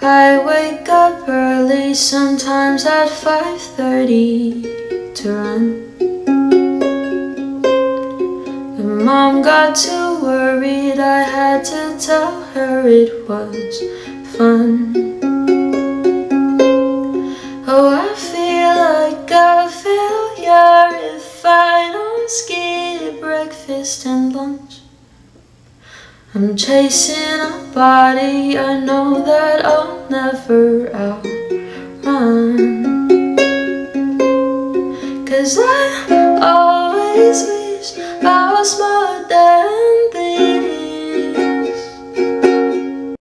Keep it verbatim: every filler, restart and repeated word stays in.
I wake up early, sometimes at five thirty to run. But Mom got too worried, I had to tell her it was fun. Oh, I feel like a failure if I don't skip breakfast and lunch. I'm chasing a body I know that I'll never outrun. 'Cause I